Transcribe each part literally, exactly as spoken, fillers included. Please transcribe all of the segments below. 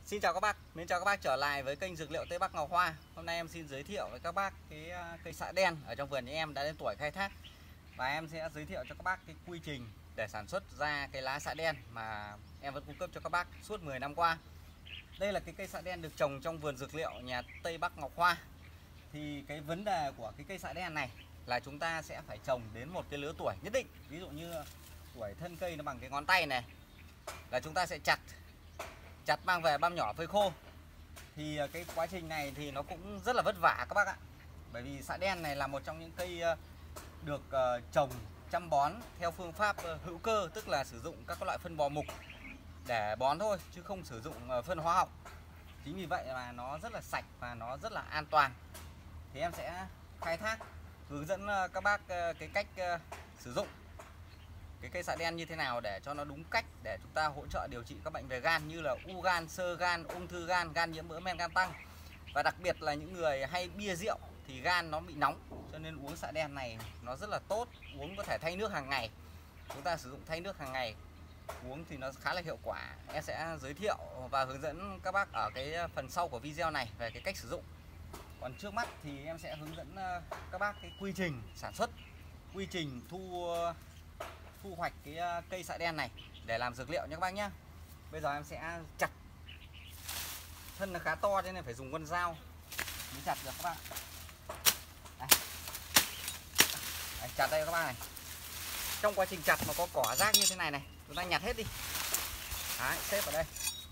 Xin chào các bác, mến chào các bác trở lại với kênh Dược liệu Tây Bắc Ngọc Hoa. Hôm nay em xin giới thiệu với các bác cái cây xạ đen ở trong vườn nhà em đã đến tuổi khai thác. Và em sẽ giới thiệu cho các bác cái quy trình để sản xuất ra cái lá xạ đen mà em vẫn cung cấp cho các bác suốt mười năm qua. Đây là cái cây xạ đen được trồng trong vườn dược liệu nhà Tây Bắc Ngọc Hoa. Thì cái vấn đề của cái cây xạ đen này là chúng ta sẽ phải trồng đến một cái lứa tuổi nhất định. Ví dụ như tuổi thân cây nó bằng cái ngón tay này là chúng ta sẽ chặt chặt mang về băm nhỏ phơi khô. Thì cái quá trình này thì nó cũng rất là vất vả các bác ạ. Bởi vì xạ đen này là một trong những cây được trồng chăm bón theo phương pháp hữu cơ, tức là sử dụng các loại phân bò mục để bón thôi chứ không sử dụng phân hóa học. Chính vì vậy mà nó rất là sạch và nó rất là an toàn. Thì em sẽ khai thác hướng dẫn các bác cái cách sử dụng cái cây xạ đen như thế nào để cho nó đúng cách, để chúng ta hỗ trợ điều trị các bệnh về gan như là u gan, xơ gan, ung thư gan, gan nhiễm mỡ, men gan tăng. Và đặc biệt là những người hay bia rượu thì gan nó bị nóng, cho nên uống xạ đen này nó rất là tốt. Uống có thể thay nước hàng ngày, chúng ta sử dụng thay nước hàng ngày uống thì nó khá là hiệu quả. Em sẽ giới thiệu và hướng dẫn các bác ở cái phần sau của video này về cái cách sử dụng. Còn trước mắt thì em sẽ hướng dẫn các bác cái quy trình sản xuất, quy trình thu thu hoạch cái cây xạ đen này để làm dược liệu nha các bác nhé. Bây giờ em sẽ chặt, thân nó khá to cho nên phải dùng con dao mới chặt được các bạn. Đây. Đây, chặt đây các bác này. Trong quá trình chặt mà có cỏ rác như thế này này, chúng ta nhặt hết đi. Đấy, xếp vào đây.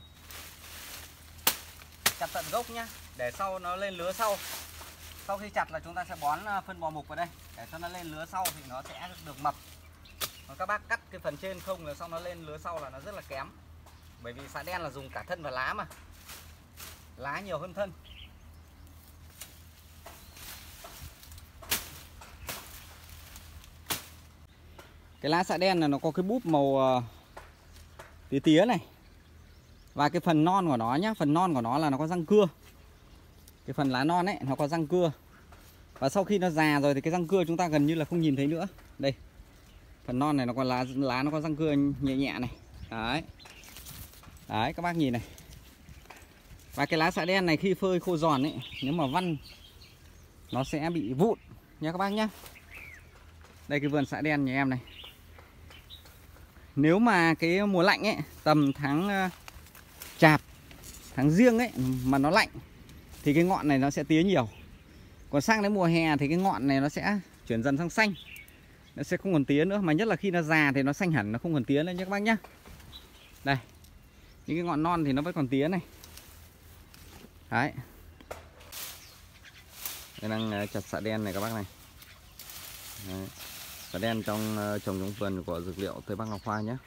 Chặt tận gốc nhá, để sau nó lên lứa sau. Sau khi chặt là chúng ta sẽ bón phân bò mục vào đây để cho nó lên lứa sau thì nó sẽ được mập. Còn các bác cắt cái phần trên không là xong nó lên lứa sau là nó rất là kém. Bởi vì xạ đen là dùng cả thân và lá mà. Lá nhiều hơn thân. Cái lá xạ đen là nó có cái búp màu tía tía này. Và cái phần non của nó nhá, phần non của nó là nó có răng cưa. Cái phần lá non ấy nó có răng cưa. Và sau khi nó già rồi thì cái răng cưa chúng ta gần như là không nhìn thấy nữa. Đây. Phần non này nó còn lá lá nó có răng cưa nhẹ nhẹ này. Đấy. Đấy các bác nhìn này. Và cái lá xạ đen này khi phơi khô giòn ấy, nếu mà văn nó sẽ bị vụn nha các bác nhé. Đây cái vườn xạ đen nhà em này. Nếu mà cái mùa lạnh ấy, tầm tháng Chạp, tháng Giêng ấy mà nó lạnh thì cái ngọn này nó sẽ tía nhiều. Còn sang đến mùa hè thì cái ngọn này nó sẽ chuyển dần sang xanh. Nó sẽ không còn tía nữa, mà nhất là khi nó già thì nó xanh hẳn, nó không còn tía nữa nhé các bác nhé. Đây. Những cái ngọn non thì nó vẫn còn tía này. Đấy. Đây đang chặt xạ đen này các bác này. Đấy. Xạ đen trong trồng trong vườn của dược liệu Tây Bắc Ngọc Hoa nhé.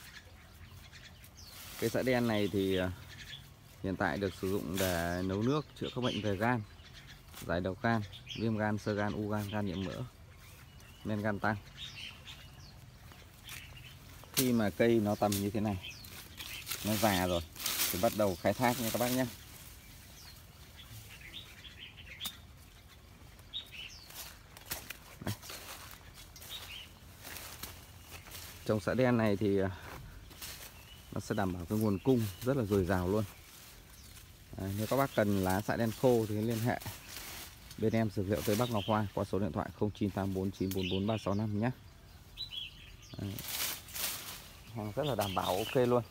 Cái xạ đen này thì hiện tại được sử dụng để nấu nước chữa các bệnh về gan, giải độc gan, viêm gan, xơ gan, u gan, gan nhiễm mỡ, men gan tăng. Khi mà cây nó tầm như thế này, nó già rồi thì bắt đầu khai thác nha các bác nhé. Trồng xạ đen này thì nó sẽ đảm bảo cái nguồn cung rất là dồi dào luôn. À, nếu các bác cần lá xạ đen khô thì liên hệ bên em dược liệu Tây Bắc Ngọc Hoa qua số điện thoại không chín tám bốn chín bốn bốn ba sáu năm nhé. À, hàng rất là đảm bảo ok luôn.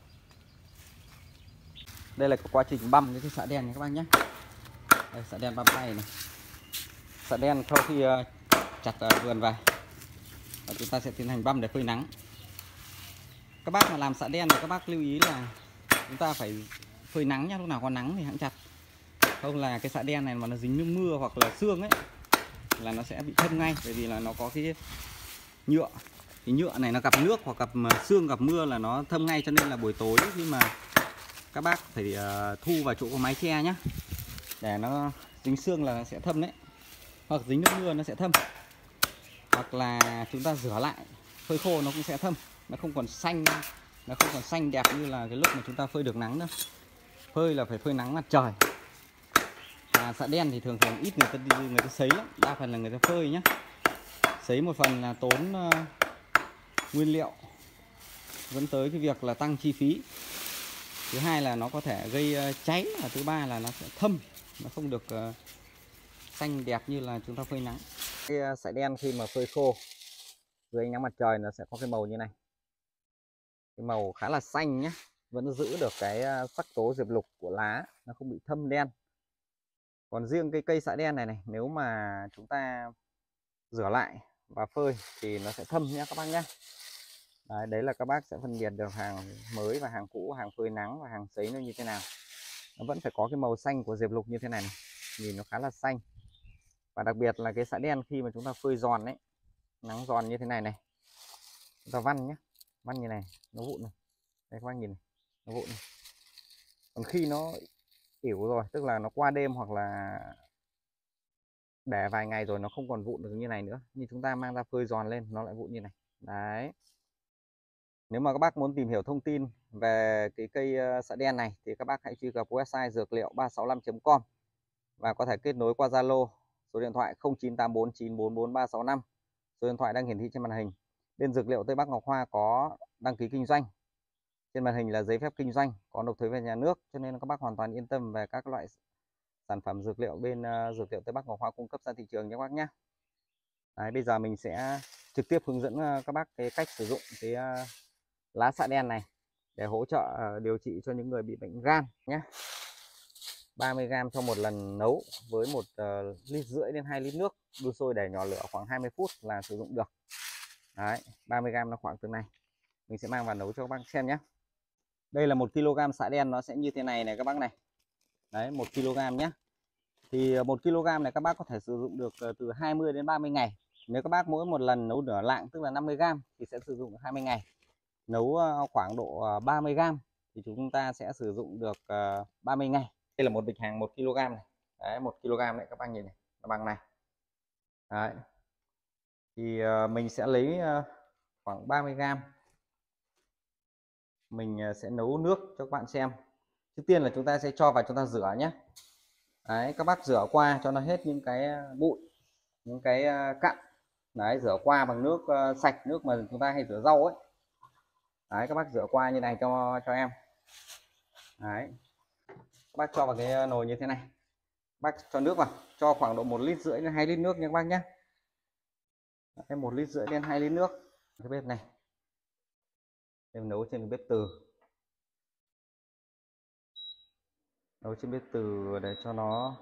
Đây là quá trình băm cái xạ đen này các bác nhé. Đây, xạ đen băm tay này. Xạ đen sau khi uh, chặt uh, vườn vào và chúng ta sẽ tiến hành băm để phơi nắng. Các bác mà làm xạ đen thì các bác lưu ý là chúng ta phải phơi nắng nhá, lúc nào có nắng thì hãng chặt. Không là cái xạ đen này mà nó dính nước mưa hoặc là sương ấy là nó sẽ bị thâm ngay, bởi vì là nó có cái nhựa. Cái nhựa này nó gặp nước hoặc gặp sương gặp mưa là nó thâm ngay, cho nên là buổi tối khi mà các bác phải uh, thu vào chỗ có mái che nhá. Để nó dính sương là nó sẽ thâm đấy. Hoặc dính nước mưa nó sẽ thâm. Hoặc là chúng ta rửa lại, phơi khô nó cũng sẽ thâm. Nó không còn xanh, nó không còn xanh đẹp như là cái lúc mà chúng ta phơi được nắng nữa. Phơi là phải phơi nắng mặt trời. Và xạ đen thì thường thường ít người ta đi, người ta sấy lắm, đa phần là người ta phơi nhá. Sấy một phần là tốn uh, nguyên liệu, dẫn tới cái việc là tăng chi phí. Thứ hai là nó có thể gây cháy, và thứ ba là nó sẽ thâm, nó không được xanh đẹp như là chúng ta phơi nắng. Cái sải đen khi mà phơi khô dưới ánh nắng mặt trời nó sẽ có cái màu như này, cái màu khá là xanh nhé, vẫn giữ được cái sắc tố diệp lục của lá, nó không bị thâm đen. Còn riêng cái cây sả đen này này, nếu mà chúng ta rửa lại và phơi thì nó sẽ thâm nhé các bác nhé. Đấy, đấy là các bác sẽ phân biệt được hàng mới và hàng cũ, hàng phơi nắng và hàng sấy nó như thế nào. Nó vẫn phải có cái màu xanh của diệp lục như thế này, này. Nhìn nó khá là xanh. Và đặc biệt là cái sả đen khi mà chúng ta phơi giòn đấy, nắng giòn như thế này này, chúng ta văn nhé, văn như này, nó vụn này. Đây các bác nhìn này, nó vụn này. Còn khi nó ỉu rồi, tức là nó qua đêm hoặc là để vài ngày rồi nó không còn vụn được như này nữa, như chúng ta mang ra phơi giòn lên nó lại vụn như này. Đấy. Nếu mà các bác muốn tìm hiểu thông tin về cái cây sả đen này thì các bác hãy truy cập website dược liệu ba sáu năm chấm com và có thể kết nối qua Zalo, số điện thoại không chín tám bốn chín bốn bốn ba sáu năm, số điện thoại đang hiển thị trên màn hình. Bên Dược liệu Tây Bắc Ngọc Hoa có đăng ký kinh doanh, trên màn hình là giấy phép kinh doanh, có nộp thuế về nhà nước, cho nên các bác hoàn toàn yên tâm về các loại sản phẩm dược liệu bên uh, Dược liệu Tây Bắc Ngọc Hoa cung cấp ra thị trường nhé các bác nhé. Đấy, bây giờ mình sẽ trực tiếp hướng dẫn uh, các bác cái cách sử dụng cái uh, lá sả đen này để hỗ trợ uh, điều trị cho những người bị bệnh gan nhé. ba mươi gam cho một lần nấu với một uh, lít rưỡi đến hai lít nước, đun sôi để nhỏ lửa khoảng hai mươi phút là sử dụng được. Đấy, ba mươi gam nó khoảng từ này. Mình sẽ mang vào nấu cho các bác xem nhé. Đây là một ki lô gam sả đen, nó sẽ như thế này này các bác này. Đấy, một ki lô gam nhé. Thì một ki lô gam này các bác có thể sử dụng được từ hai mươi đến ba mươi ngày. Nếu các bác mỗi một lần nấu nửa lạng tức là năm mươi gam thì sẽ sử dụng được hai mươi ngày. Nấu khoảng độ ba mươi gam thì chúng ta sẽ sử dụng được ba mươi ngày. Đây là một bịch hàng một ki lô gam này. Đấy, một ki lô gam này các bác nhìn này, nó bằng này. Đấy. Thì mình sẽ lấy khoảng ba mươi gam. Mình sẽ nấu nước cho các bạn xem. Trước tiên là chúng ta sẽ cho vào, chúng ta rửa nhé. Đấy, các bác rửa qua cho nó hết những cái bụi, những cái cặn. Đấy, rửa qua bằng nước sạch, nước mà chúng ta hay rửa rau ấy. Đấy, các bác rửa qua như này cho cho em. Đấy, các bác cho vào cái nồi như thế này, bác cho nước vào, cho khoảng độ một lít rưỡi đến hai lít nước nha các bác nhé. Đấy, một lít rưỡi đến hai lít nước. Cái bếp này em nấu trên bếp từ, nấu trên bếp từ để cho nó,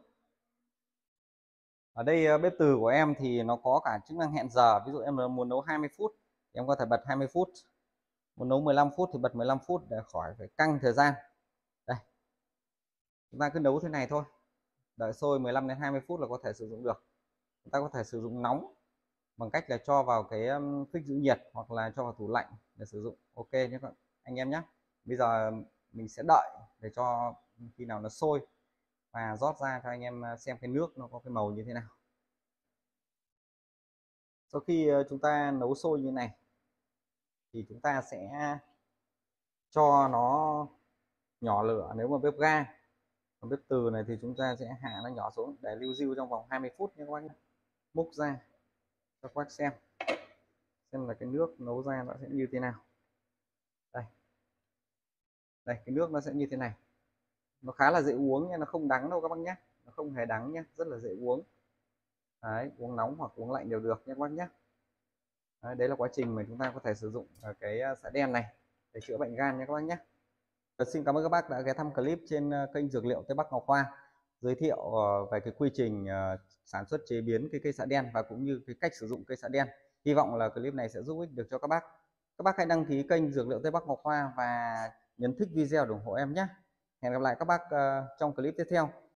ở đây bếp từ của em thì nó có cả chức năng hẹn giờ. Ví dụ em muốn nấu hai mươi phút thì em có thể bật hai mươi phút, muốn nấu mười lăm phút thì bật mười lăm phút để khỏi phải căng thời gian. Đây, chúng ta cứ nấu thế này thôi, đợi sôi mười lăm đến hai mươi phút là có thể sử dụng được. Chúng ta có thể sử dụng nóng bằng cách là cho vào cái phích giữ nhiệt hoặc là cho vào tủ lạnh để sử dụng. Ok nhé anh em nhé. Bây giờ mình sẽ đợi để cho khi nào nó sôi và rót ra cho anh em xem cái nước nó có cái màu như thế nào. Sau khi chúng ta nấu sôi như này thì chúng ta sẽ cho nó nhỏ lửa. Nếu mà bếp ga, còn bếp từ này thì chúng ta sẽ hạ nó nhỏ xuống để lưu diêu trong vòng hai mươi phút nha các bác nhé. Múc ra cho các bác xem xem là cái nước nấu ra nó sẽ như thế nào. Đây, đây cái nước nó sẽ như thế này. Nó khá là dễ uống nha, nó không đắng đâu các bác nhé, nó không hề đắng nhé, rất là dễ uống. Đấy, uống nóng hoặc uống lạnh đều được nhé các bác nhé. Đấy, đấy là quá trình mà chúng ta có thể sử dụng cái sả đen này để chữa bệnh gan nha các bác nhé. Xin cảm ơn các bác đã ghé thăm clip trên kênh Dược liệu Tây Bắc Ngọc Hoa, giới thiệu về cái quy trình sản xuất chế biến cái cây sả đen và cũng như cái cách sử dụng cây sả đen. Hy vọng là clip này sẽ giúp ích được cho các bác. Các bác hãy đăng ký kênh Dược liệu Tây Bắc Ngọc Hoa và nhấn thích video để ủng hộ em nhé. Hẹn gặp lại các bác trong clip tiếp theo.